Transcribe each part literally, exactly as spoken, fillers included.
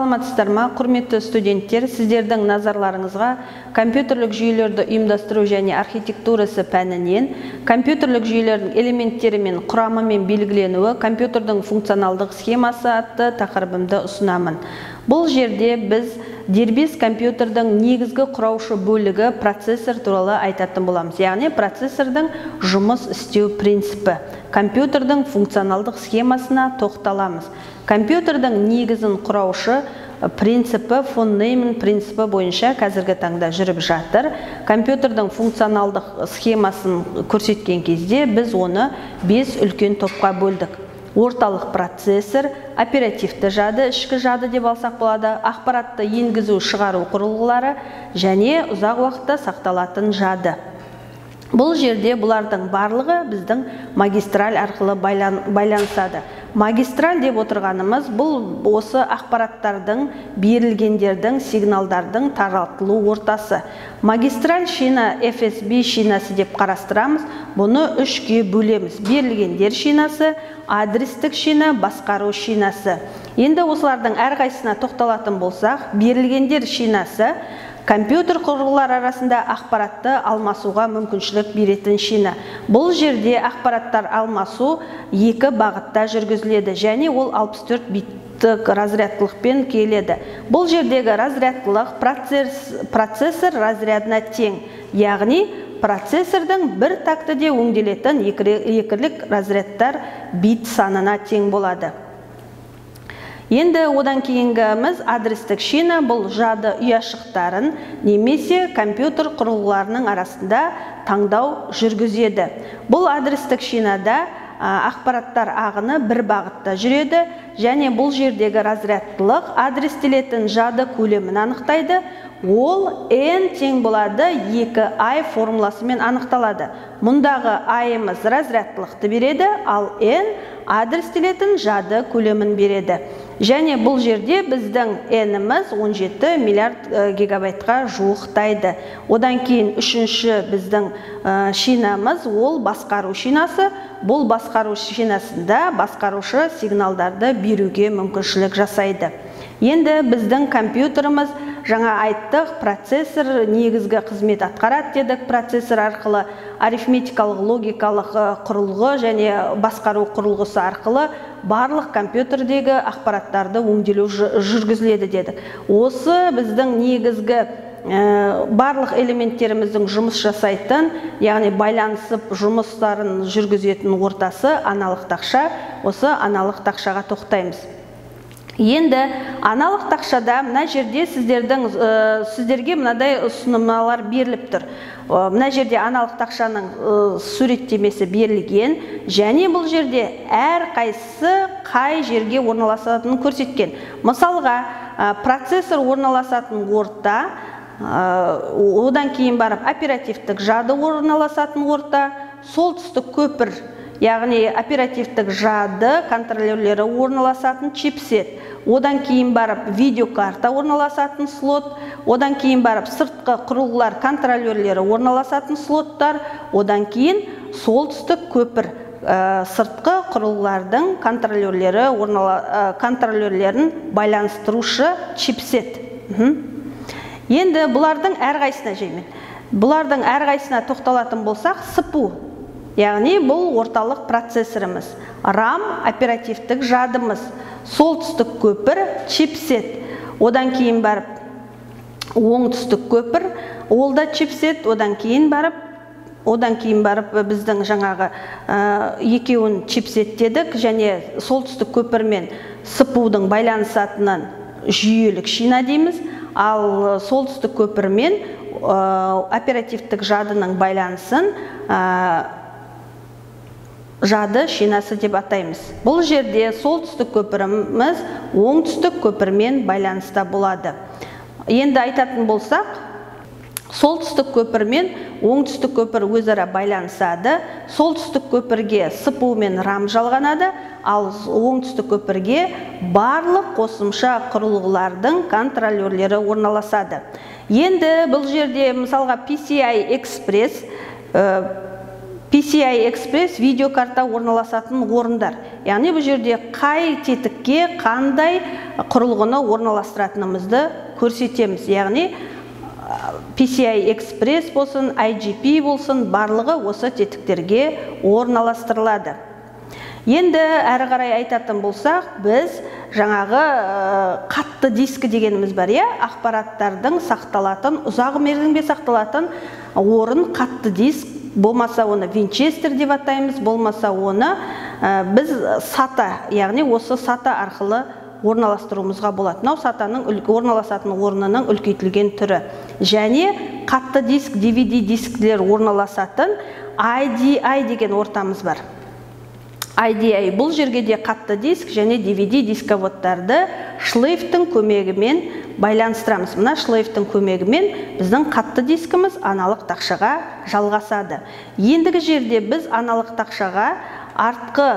Саламатсыздар ма, құрметті студенттер, сіздердің назарларыңызға компьютерлік жүйелерді ұйымдастыру және архитектурасы пәнінен компьютерлік жүйелердің элементтері мен құрамымен белгіленуі, компьютердің функционалдық схемасы атты тақырыбымды ұсынамын. Бұл жерде біз дербес компьютердің негізгі құраушы бөлігі процессор туралы айтатын боламыз. Яғни процессордың жұмыс істеу принципі, компьютердің функционалдық схемасына тоқталамыз. Компьютердің негізін құраушы принципі фон Нейман принципі бойынша қазіргі таңда жүріп жатыр. Компьютердің функционалдық схемасын көрсеткен кезде біз оны бес үлкен топқа бөлдік. Орталық процессор, оперативті жады, ішкі жады деп алсақ болады, ақпаратты енгізу шығару құрылғылары және ұзақ уақытта сақталатын жады. Бұл жерде бұлардың барлығы біздің магистраль арқылы байланысады. Магистраль деп отырғанымыз бұл осы ақпараттардың, берілгендердің, сигналдардың таратылу ортасы. Магистраль шина эф эс би шинасы деп қарастырамыз. Бұны үшке бөлеміз. Берілгендер шинасы, адрестік шина, басқару шинасы. Енді осылардың әрқайсысына тоқталатын болсақ, берілгендер шинасы компьютер құрылғылар арасында ақпаратты алмасуға мүмкіншілік беретін шина. Бұл жерде ақпараттар алмасу екі бағытта жүргізіледі және ол алпыс төрт биттік разрядтылықпен келеді. Бұл жердегі разрядтылық процессор разрядына тең, яғни процессордың бір тактіде өңделетін екілік разрядтар бит санына тең болады. Енді одан кейінгіміз адрестік шина, бұл жады ұяшықтарын немесе компьютер құрылғыларының арасында таңдау жүргізеді. Бұл адрестік шинада ақпараттар ағыны бір бағытта жүреді және бұл жердегі разрядтылық адрестелетін жады көлемін анықтайды. Ол n тең болады екі i формуласымен анықталады. Мұндағы i-ымыз разрядтылықты береді, ал n адрестелетін жады көлемін береді. Және бұл жерде біздің n-іміз он жеті миллиард гигабайтқа жуықтайды. Одан кейін үшінші біздің шинамыз ол басқару шинасы. Бұл басқару шинасында басқарушы сигналдарды беруге мүмкіншілік жасайды. Енді біздің компьютеріміз жаңа айттық, процессор негізгі қызмет атқарады дедік. Процессор арқылы арифметикалық, логикалық құрылғы және басқару құрылғысы арқылы барлық компьютердегі ақпараттарды өңделу жүргізіледі дедік. Осы біздің негізгі барлық элементтеріміздің жұмыс жасайтын, яғни байланысып жұмыстарын жүргізетін ортасы аналық тақша. Осы аналық тақшаға тоқтаймыз. Енді аналық тақшада мына жерде сіздердің сіздерге мынадай ұсынымдар беріліп тұр. Мына жерде аналық тақшаның суреттемесі берілген және бұл жерде әр қайсысы қай жерге орналасатынын көрсеткен. Мысалға, процессор орналасатын орта, одан кейін барып оперативтік жады орналасатын орта, солтүстік көпір, яғни оперативтік жады контроллерлері орналасатын чипсет, одан кейін барып видеокарта орналасатын слот, одан кейін барып сыртқы құрылғылар контроллерлері орналасатын слоттар, одан кейін солтүстік көпір сыртқы құрылғылардың контроллерлерін байланыстырушы чипсет. Енді бұлардың әрқайсына жеймін. Бұлардың әрқайсына тоқталатын болсақ, сыпу. Яғни бұл орталық процессорымыз. RAM оперативтік жадымыз. Солтүстік көпір чипсет. Одан кейін барып оңтүстік көпір, ол да чипсет, одан кейін барып Одан кейін барып біздің жаңағы екеуін чипсет дедік және солтүстік көпір мен сыпудың байланысатынын жүйелік шина дейміз. Ал солтүстік көпір мен оперативтік жадының байланысын жады шинасы деп атаймыз. Бұл жерде солтүстік көпіріміз оңтүстік көпірмен байланыста болады. Енді айтатын болсақ, солтүстік көпір мен оңтүстік көпір өзара байланысады. Солтүстік көпірге сыпу мен RAM жалғанады, ал оңтүстік көпірге барлық қосымша құрылғылардың контроллерлері орналасады. Енді бұл жерде мысалға пи си ай Express пи си ай Express видеокарта орналасатын орындар. Яғни бұл жерде қай тетікке қандай құрылғыны орналастыратынымызды көрсетеміз. Яғни пи си ай Express болсын, ай джи пи болсын, барлығы осы тетіктерге орналастырылады. Енді әрі қарай айтатын болсақ, біз жаңағы қатты дискі дегеніміз бар, иә, ақпараттардың сақталатын, ұзақ мерзімге сақталатын орын қатты диск, болмаса оны Винчестер деп атаймыз, болмаса оны біз сата, яғни осы сата арқылы орналастыруымызға болады. Мынау сатаның орналасатын орнының үлкейтілген түрі. Және қатты диск, ди ви ди дисклер орналасатын ай ди ай деген ортамыз бар. ай ди ай бұл жерге де қатты диск және ди ви ди дисководтарды шлейфтің көмегімен байланыстырамыз. Мына шлейфтің көмегімен біздің қатты дискіміз аналық тақшаға жалғасады. Ендігі жерде біз аналық тақшаға артқы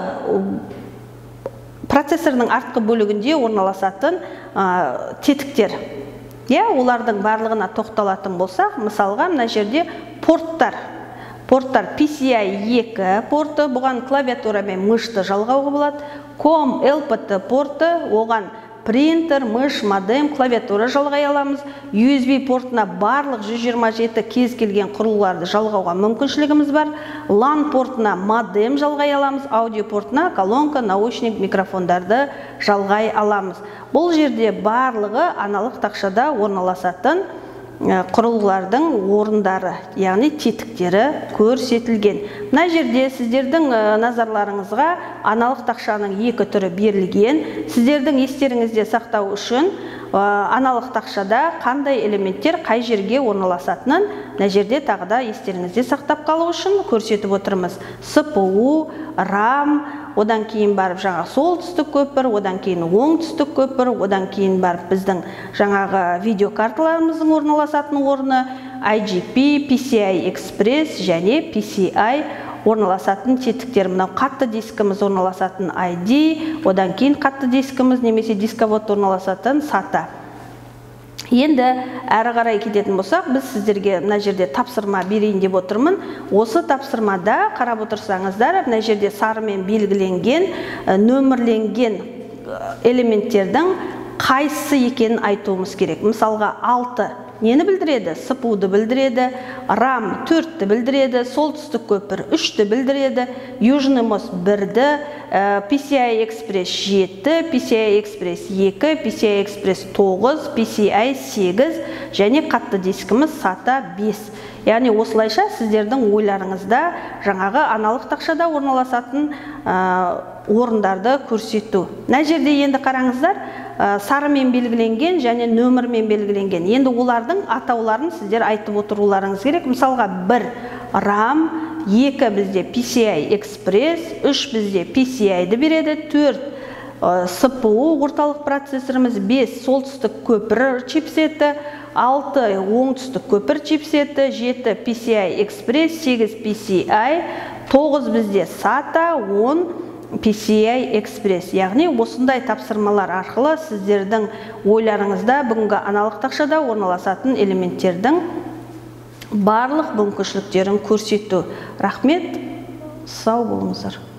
процессордың артқы бөлігінде орналасатын тетіктер. Олардың барлығына тоқталатын болсақ, мысалға мына жерде порттар. Порттар пи си ай екі порты, бұған клавиатура мен мышты жалғауға болады. ком эл пи ти порты, оған принтер, мыш, модем, клавиатура жалғай аламыз. ю эс би портына барлық жүз жиырма жеті кез келген құрылғыларды жалғауға мүмкіншілігіміз бар. лан портына модем жалғай аламыз. Аудио портына колонка, наушник, микрофондарды жалғай аламыз. Бұл жерде барлығы аналық тақшада орналасатын құрылғылардың орындары, яғни тетіктері көрсетілген. Мына жерде сіздердің назарларыңызға аналық тақшаның екі түрі берілген. Сіздердің естеріңізде сақтау үшін аналық тақшада қандай элементтер қай жерге орналасатынын мына жерде тағы да естеріңізде сақтап қалу үшін көрсетіп отырмыз. си пи ю, рам, одан кейін барып жаңа солтүстік көпір, одан кейін оңтүстік көпір, одан кейін барып біздің жаңағы видеокарталарымыздың орналасатын орны, ай джи пи, пи си ай Express және пи си ай орналасатын тетіктер. Мынау қатты дискіміз орналасатын ай ди, одан кейін қатты дискіміз немесе дисковод орналасатын сата. Енді әрі қарай кететін болсақ, біз сіздерге мына жерде тапсырма берейін деп отырмын. Осы тапсырмада қарап отырсаңыздар, мына жерде сарымен белгіленген, нөмірленген элементтердің қайсысы екенін айтуымыз керек. Мысалға алты нені білдіреді? си пи ю-ды білдіреді, рам төртті білдіреді, солтүстік көпір үшті білдіреді, южный мост бірді, пи си ай Express жеті, пи си ай Express екі, пи си ай Express тоғыз, пи си ай сегіз және қатты дискіміз сата бес. Яғни осылайша сіздердің ойларыңызда жаңағы аналық тақшада орналасатын орындарды көрсету. Мына жерде енді қараңыздар, сарымен белгіленген және нөмірмен белгіленген. Енді олардың атауларын сіздер айтып отыруларыңыз керек. Мысалға бір рам, екі бізде пи си ай Express, үш бізде пи си ай-ді береді, төрт си пи ю орталық процессорымыз, бес солтүстік көпір чипсеті, алты оңтүстік көпір чипсеті, жеті пи си ай Express, сегіз пи си ай, тоғыз бізде сата, он пи си ай Express. Яғни осындай тапсырмалар арқылы сіздердің ойларыңызда бүгінгі аналық тақшада орналасатын элементтердің барлық мүмкіншіліктерін көрсету. Рахмет, сау болыңыздар.